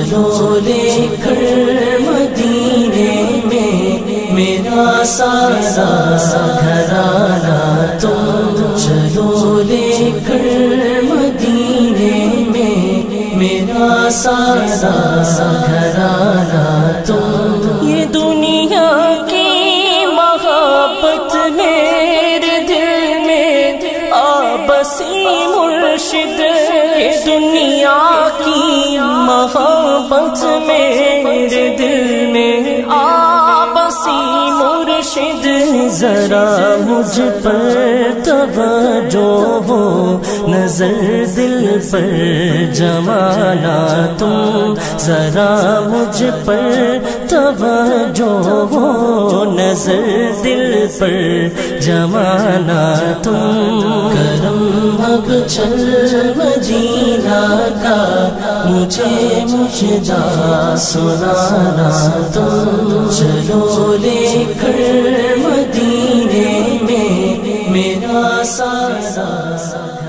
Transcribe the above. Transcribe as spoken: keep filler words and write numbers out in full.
چلو لے کر مدینے میں میرا سارا گھرانہ تم، چلو لے کر مدینے میں میرا سارا گھرانہ تم۔ یہ دنیا کی محبت میرے دل میں آبسی مرشد، یہ دنیا کی محبت میرے دل میں آبسی مرشد، ذرا مجھ پر توجہ ہو، نظر دل پر جمانا تم، ذرا مجھ پر توجہ ہو، نظر دل پر جمانا تم۔ کرم اب چل مدینہ کا مجھے مجدہ سنانا تم، چلو لے کر مدینے میں میرا سارا